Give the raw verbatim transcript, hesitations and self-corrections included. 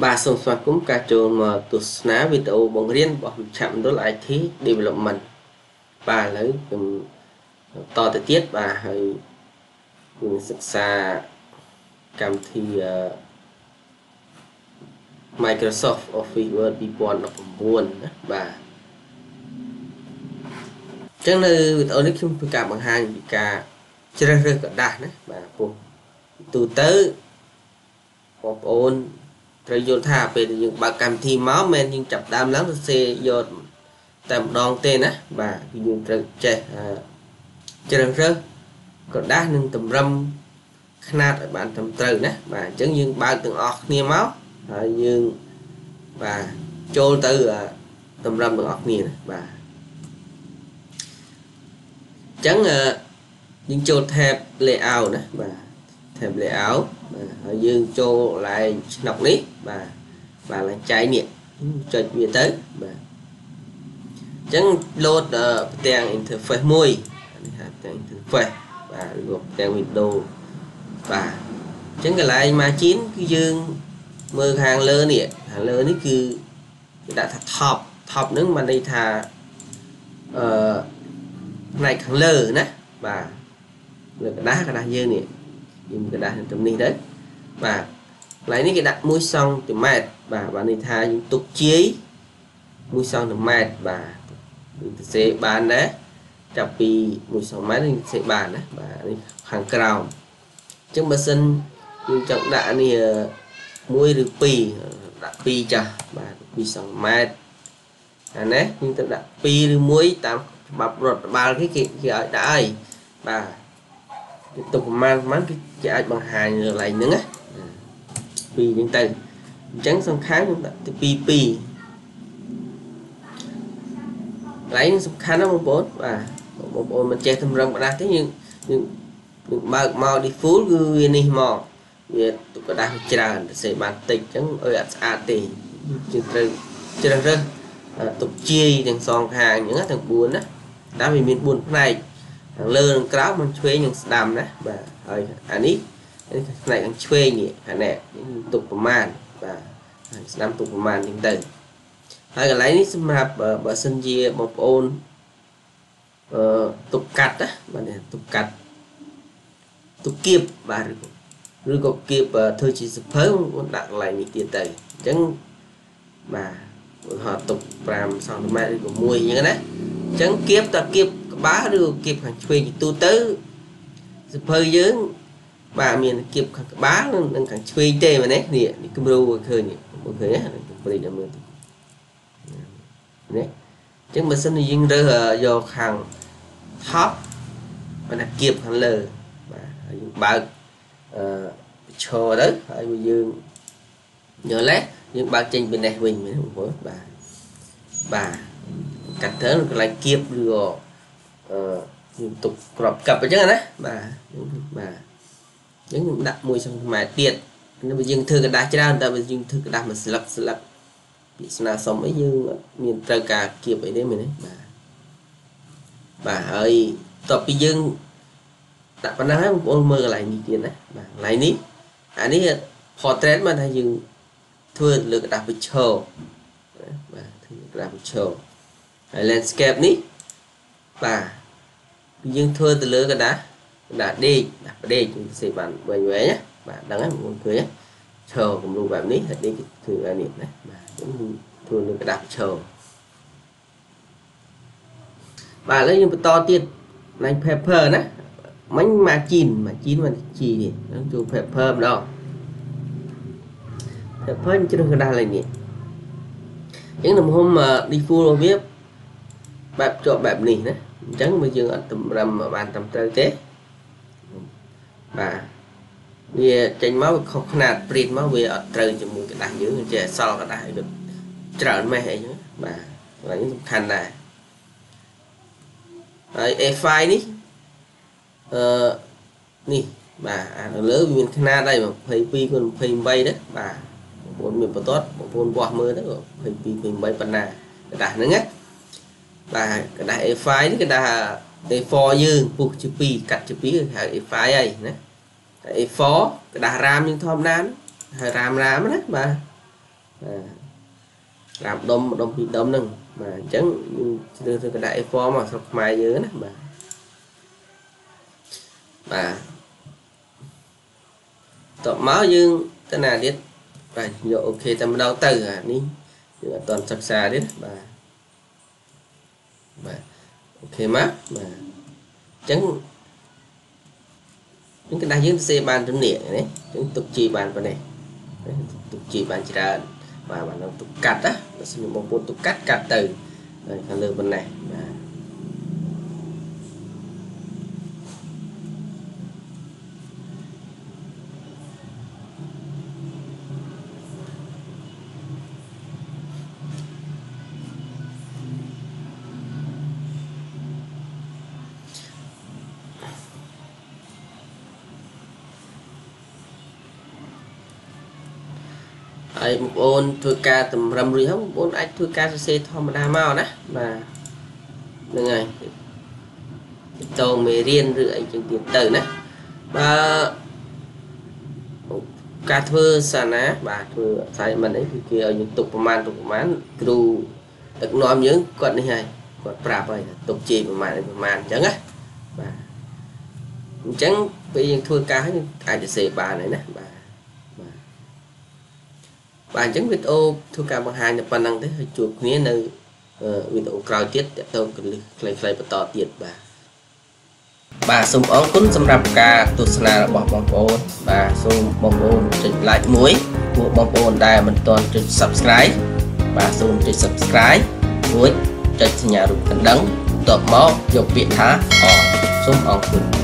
bà song soát cũng cả trường mà tụt ná video bằng riêng bỏ chậm đó lại thì development bà lấy um, to thời tiết bà hayศึกษาcảm thì uh, Microsoft Office Word ពីរពាន់ដប់ប្រាំបួន ណាបាទអញ្ចឹងនៅវីដេអូនេះខ្ញុំធ្វើការបង្ហាញពីការជ្រើសរើសกระดาษណាបាទពុះទូទៅបងប្អូនត្រូវយល់ថាពេលយើងបើកកម្មវិធីមកមិនយើងចាប់ដើមឡើងទៅសេយកតែម្ដងទេណាបាទគឺយើងត្រូវចេះជ្រើសរើសกระดาษនឹងតម្រឹមຂະຫນាតឲ្យបានត្រឹមត្រូវណាបាទអញ្ចឹងយើងបើកទាំងអស់គ្នាមកហើយយើងបាទចូលទៅតម្រឹមទាំងអស់គ្នាណាបាទអញ្ចឹងយើងចូល tab layout ណាបាទ tab layout បាទហើយយើងចូលឡើងឆ្នុកនេះបាទបាទឡើងចែកនេះចុចវាទៅបាទអញ្ចឹង load ផ្ទាំង interface មួយនេះហៅផ្ទាំង interface បាទឬក៏ផ្ទាំង window បាទអញ្ចឹងកន្លែង margin គឺយើងមើលខាងលើនេះខាងលើនេះគឺគេដាក់ថា top top ហ្នឹងបានន័យថាអឺផ្នែកខាងលើណាបាទលើกระดาษกระดาษយើងនេះយើងกระดาษទៅនេះទៅបាទកន្លែងនេះគេដាក់មួយសង់ទីម៉ែត្របាទបានន័យថាយើងទុកជាយមួយសង់ទីម៉ែត្របាទយើងទៅសេបានដែរចាប់ពីមួយសង់ម៉ែត្រយើងសេបានណាបាទនេះខាងក្រោមអញ្ចឹងបើសិនយើងចង់ដាក់នេះមួយឬពីរដាក់ពីរចាស់បាទពីរសង់ម៉ែត្រអានេះយើងទៅដាក់ពីរឬមួយតាមច្បាប់រដ្ឋបាលគេគេឲ្យដាក់ហើយបាទទុកប្រមាណប្រមាណគឺគេអាចបង្ហាញកន្លែងហ្នឹងណាពីរហ្នឹងទៅអញ្ចឹងសំខាន់ខ្ញុំដាក់ទីពីរពីរកន្លែងសំខាន់ណាបងប្អូនបាទបងប្អូនមិនចេះតម្រឹមกระดาษទេយើងយើងយើងបើកមក default គឺវានេះមកវាទុកกระดาษច្រើនទៅសេបានតិចអញ្ចឹងអើយអត់ស្អាតទេយើងត្រូវជ្រើសរើសទុកជាយទាំងសងខាងអញ្ចឹងទាំងបួនណាតាមវាមានបួនផ្នែកខាងលើនិងក្រោមមិនឆ្វេងនិងស្ដាំណាបាទហើយអានេះផ្នែកខាងឆ្វេងនេះអានេះទុកប្រមាណបាទហើយស្ដាំទុកប្រមាណអញ្ចឹងទៅហើយកន្លែងនេះសម្រាប់បើសិនជាបងប្អូនអឺទុកកាត់ណាបាទទុកកាត់ទុកគៀបបាទឬក៏គៀបធ្វើជាសភៅដាក់កន្លែងនេះទៀតទៅអញ្ចឹងបាទឧទាហរណ៍ទុកប្រាំសង់ទីម៉ែត្រឬក៏មួយអញ្ចឹងណាអញ្ចឹងគៀបតគៀបក្បាលឬគៀបខាងឆ្វេងទូទៅសភៅយើងបាទមានគៀបខាងក្បាលនិងខាងឆ្វេងទេមែនទេនេះនេះគំរូឃើញមើលឃើញណាប្រិយដល់មើលនេះអញ្ចឹងបើសិនជាយើងរើសយកខាង top បាទគៀបខាងលើបាទហើយយើងបើកអឺឈរទៅហើយយើងយល់ទេយើងបើកចេញពីនេះវិញមែនបងប្អូនបាទបាទកាត់ទៅកន្លែងគៀបឬក៏អឺយើងទុកក្របកັບអញ្ចឹងណាបាទបាទអញ្ចឹងខ្ញុំដាក់មួយសង់ទីម៉ែត្រទៀតnếu màយើងធ្វើกระดาษច្រើនតែបើយើងធ្វើกระดาษមួយស្លឹកស្លឹកពីស្នាសុំអីយើងមានត្រូវការគៀបអីទេមែនទេបាទបាទហើយតទៅពីយើងដាក់ប៉ុណ្ណឹងហើយបងប្អូនមើលកន្លែងនេះទៀតណាបាទកន្លែងនេះអានេះ portrait មកថាយើងធ្វើលើกระดาษ picture បាទធ្វើกระดาษ picture ហើយ landscape នេះបាទយើងធ្វើទៅលើกระดาษกระดาษដេកដាក់ផ្ដេកយើងសេបានវែងវែងណាបាទដឹងហើយបងប្អូនឃើញឈរគំរូបែបនេះហើយដេកធ្វើអានេះណាបាទខ្ញុំធ្វើលើกระดาษ picture បាទឥឡូវយើងបន្តទៀតឡើង paper ណាមិញ margin margin មិនជីទេខ្ញុំចូល paper ម្ដង paper ជ្រើសกระดาษឡើងនេះអញ្ចឹងទំហំ default របស់វាបែបជាប់បែបនេះណាអញ្ចឹងបើយើងអត់តម្រឹមបានត្រឹមត្រូវទេបាទវាចេញមកវាខុសຂະຫນាត print មកវាអត់ត្រូវជាមួយกระดาษយើងចេះអសល់กระดาษឲ្យច្រើនម៉េះអីហ្នឹងបាទកន្លែងនេះសំខាន់ដែរហើយ เอ ไฟล์ នេះអឺនេះបាទអានៅលើវាមានຂະຫນាតហើយยี่สิบสองคูณยี่สิบแปดដែរបាទបងប្អូនមានបន្ទាត់បងប្អូនវាស់មើលទៅยี่สิบสองคูณยี่สิบแปดប៉ុណ្ណាกระดาษហ្នឹងណាបាទกระดาษ เอ ไฟล์ នេះกระดาษ เอ โฟร์ យើងពុះជាពីរកាត់ជាពីរហៅ เอ ไฟล์ ហើយណា เอ โฟร์ กระดาษ RAM យើងធម្មតាហើយ RAM RAM ណាបាទ làm đom đom bị đom nâng mà chẳng đưa cái đại form mà sọc mai dưới nè bà bà tọt máu dương cái nào biết và nhiều ok tâm đau từ à đi toàn sạc xa đấy bà bà ok mát mà chẳng những cái đa dương xe bàn trên nẻ đấy những tục chi bàn vào này tục chi bàn chỉ ra và bạn nó tục cắt á nó sẽ một bộ tục cắt cắt từ đây phần lừa bên này và ai một ôn thưa ca tầm rầm rì không ôn anh thưa ca xe thom đa mau đó mà đây này tàu mề riêng rưỡi trên tiền tử đấy và ca thưa sàn á bà thưa sai mình ấy thì kia ở những tục man tục mán kêu được nói những con này này còn prap rồi tục chi mà màn chẳng á bà chẳng bây giờ thưa ca ai để xe bà này nè bà bạn chẳng video thua cả bằng hai nhập năng thế hơi chuột nghĩa nơi video cào tiết để tôi lấy lấy bắt tiền bà bà xung ống cún xâm rập cả tu sna bỏ bóng ôn bà xung bóng ôn trình lại muối của bóng ôn đây mình toàn trình subscribe bà xung trình subscribe muối trình nhà rụt thành đấng tọt máu dọc biển thá họ xung ống cún